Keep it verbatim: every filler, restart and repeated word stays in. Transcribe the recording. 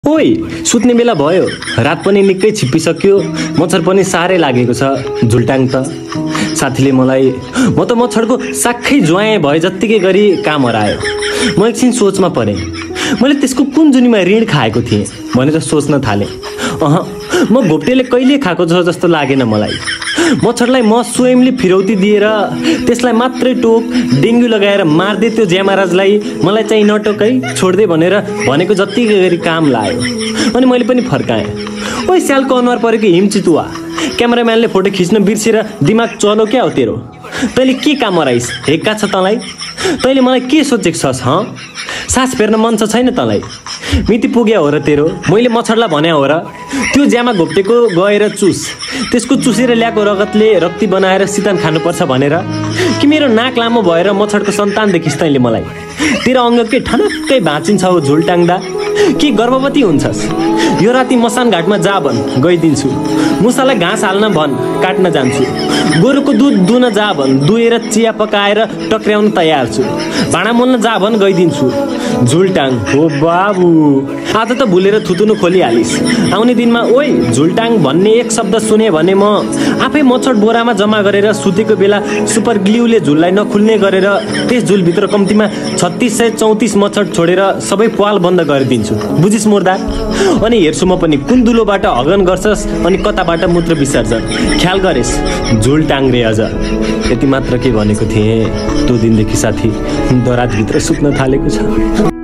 ओइ सुत्ने बेला भयो, रात पनि निकै छिप्पिसक्यो, मच्छर पनि साह्रै लागेको छ झुल्टाङ त। साथीले मलाई म त मच्छरको साक्खै ज्वाएँ भए जत्तिकै गरी काम हरायो। म एकछिन सोचमा परेँ, मैले त्यसको कुन जुनीमा ऋण खाएको थिएँ भनेर सोच्न थालेँ। अह म घोप्टेले कहिले खाएको छ जस्तो लागेन मलाई। मच्छरलाई म स्वयंले फिरौती दिएर त्यसलाई मात्रै टोक डेङ्गु लगाएर मार्दे त्यो ज्यामराजलाई मलाई चाहिँ नटोकै छोड्दे भनेर भनेको जत्तिकै गरी काम लायो। अनि मैले पनि फर्काएँ, ओइ स्यालको अनुहार परेको हिमचितुवा, क्यामेराम्यानले फोटो खिच्न बिर्सेर दिमाग चलो क्या हो तेरो? तैँले के काम हराइस्? हेक्का छ तँलाई? तैँले मलाई के सोचेको छस्? हँ सास फेर्न मन छ छैन तँलाई? मिति पुग्या हो र तेरो? मैले मच्छरलाई भन्या हो र त्यो ज्यामा घोप्टेको गएर चुस, त्यसको चुसेर ल्याएको रगतले रक्ती बनाएर सितन खानुपर्छ भनेर? कि मेरो नाक लामो भएर मच्छरको सन्तान देखिस् तैँले मलाई? तेरो अङ्गकै ठनक्कै भाँचिन्छ हो झुल्टाङ्दा। के गर्भवती हुन्छस्? यो राति मसान घाटमा जा भन्, गइदिन्छु। मुसालाई घाँस हाल्न भन्, काट्न जान्छु। गोरुको दुध दुन जा भन्, दुहेर चिया पकाएर टक्र्याउन तयार छु। भाँडा मोल्न जा भन्, गइदिन्छु। झुल्टाङ हो बाबु, आज त भुलेर थुतुनु खोलिहालिस्। आउने दिनमा ओइ झुल्टाङ भन्ने एक शब्द सुने भने म आफै मच्छर बोरामा जम्मा गरेर सुतेको बेला सुपर ग्लुले झुललाई नखुल्ने गरेर त्यस झुलभित्र कम्तीमा छत्तिस सय चौतिस मच्छर छोडेर सबै पाल बन्द गरिदिन्छु। बुझिस् मुर्दा? अनि हेर्छु म पनि कुन दुलोबाट हगन गर्छस् अनि कताबाट मूत्र विसर्जन। ख्याल गरेस् झुल्टाङ रे। अझ यति मात्र के भनेको थिएँ, त्यो दिनदेखि साथी दराजभित्र सुत्न थालेको छ।